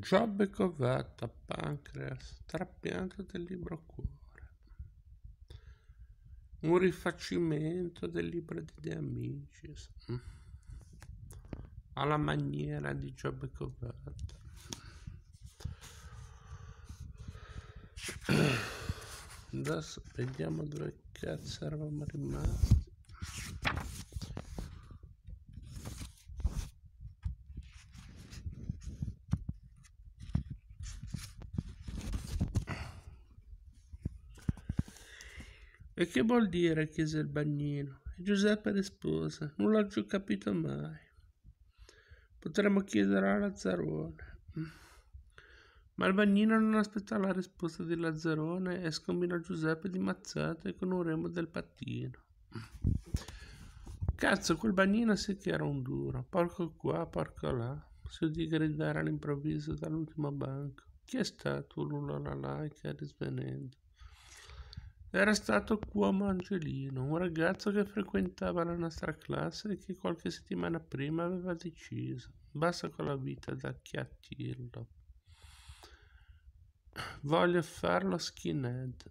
Giobbe covetta, pancreas, trapianto del libro cuore. Un rifacimento del libro di De Amicis, alla maniera di Giobbe covetta. Adesso vediamo dove cazzo eravamo rimasti. E che vuol dire? Chiese il bagnino. E Giuseppe rispose: non l'ho più capito mai. Potremmo chiedere a Lazzarone. Ma il bagnino non aspettò la risposta di Lazzarone e scombinò Giuseppe di mazzate con un remo del pattino. Cazzo, quel bagnino sì che era un duro. Porco qua, porco là. Si udì gridare all'improvviso dall'ultimo banco. Chi è stato? Ululò la laica risvenendo. Era stato Cuomo Angelino, un ragazzo che frequentava la nostra classe e che qualche settimana prima aveva deciso, basta con la vita da chiattirlo. Voglio farlo skinhead.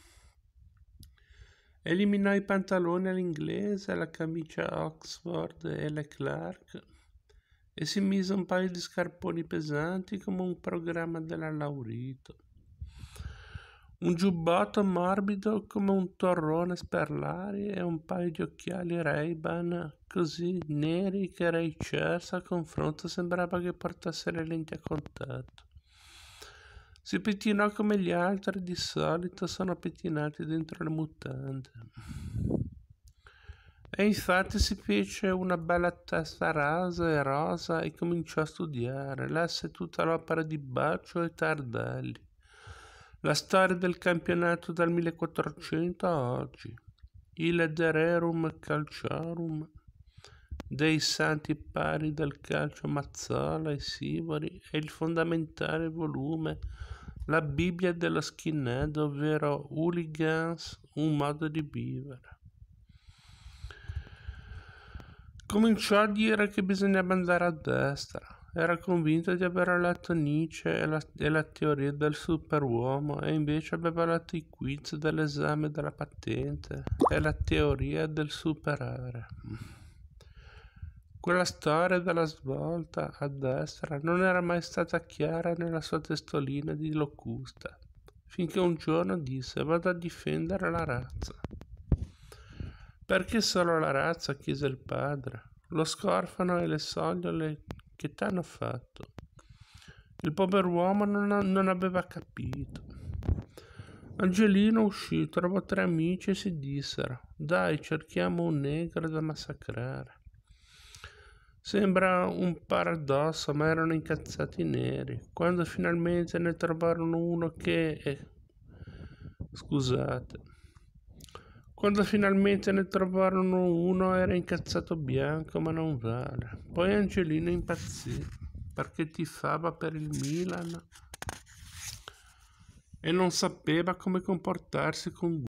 Eliminò i pantaloni all'inglese, la camicia Oxford e le Clark e si mise un paio di scarponi pesanti come un programma della Laurito. Un giubbotto morbido come un torrone sperlari e un paio di occhiali Ray-Ban così neri che Ray Charles a confronto sembrava che portasse le lenti a contatto. Si pettinò come gli altri di solito sono pettinati dentro le mutande. E infatti si fece una bella testa rasa e rosa e cominciò a studiare. Lesse tutta l'opera di Baccio e Tardelli. La storia del campionato dal 1400 a oggi, il De Rerum Calciorum, dei santi pari del calcio Mazzola e Sivori e il fondamentale volume La Bibbia dello skinhead, ovvero Hooligans, un modo di vivere. Cominciò a dire che bisognava andare a destra. Era convinto di aver letto Nietzsche e la teoria del superuomo e invece aveva letto i quiz dell'esame della patente e la teoria del superare. Quella storia della svolta a destra non era mai stata chiara nella sua testolina di locusta, finché un giorno disse: vado a difendere la razza. Perché solo la razza? Chiese il padre. Lo scorfano e le sogliole che t'hanno fatto? Il pover'uomo non aveva capito. Angelino uscì, trovò 3 amici e si dissero: dai, cerchiamo un negro da massacrare. Sembra un paradosso, ma erano incazzati neri. Quando finalmente ne trovarono uno Quando finalmente ne trovarono uno era incazzato bianco, ma non vale. Poi Angelino impazzì perché tifava per il Milan e non sapeva come comportarsi con